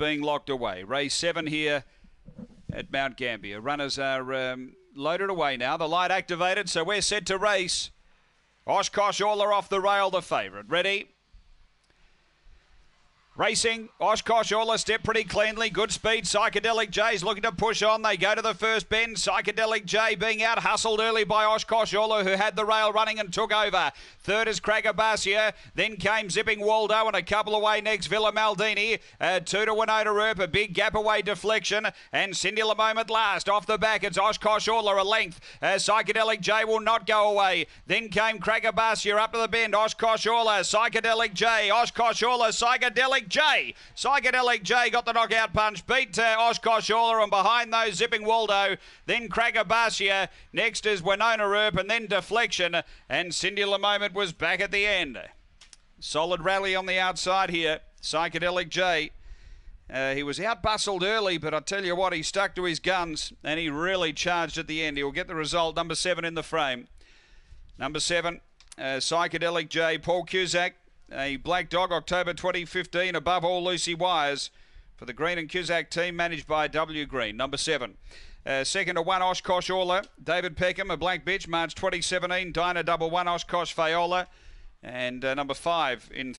being locked away. Race 7 here at Mount Gambier. Runners are loaded away now. The light activated, so we're set to race. Oshkosh Ola off the rail, the favourite. Ready? Racing, Oshkosh Ola step pretty cleanly. Good speed. Psychedelic J's looking to push on. They go to the first bend. Psychedelic J being out hustled early by Oshkosh Ola, who had the rail running and took over. Third is Cragabasia. Then came Zipping Waldo and a couple away next. Villa Maldini. 2 to Winona Earp. A big gap away deflection. And Cindy La Moment last. Off the back, it's Oshkosh Ola a length. Psychedelic J will not go away. Then came Cragabasia up to the bend. Oshkosh Ola. Psychedelic J. Oshkosh Ola. Psychedelic J. Psychedelic J got the knockout punch, beat Oshkosh Ola, and behind those Zipping Waldo, then Cragabasia. Next is Winona Earp, and then Deflection, and Cindy La Moment was back at the end. Solid rally on the outside here. Psychedelic J. He was out-bustled early, but I tell you what, he stuck to his guns, and he really charged at the end. He'll get the result. Number 7 in the frame. Number 7, Psychedelic J. Paul Cusack. A Black Dog, October 2015, above all Lucy Wires for the Green and Cusack team, managed by W. Green. Number 7. Second to 1, Oshkosh Ola. David Peckham, a Black Bitch, March 2017, Dinah Double 1, Oshkosh Fayola. And number 5 in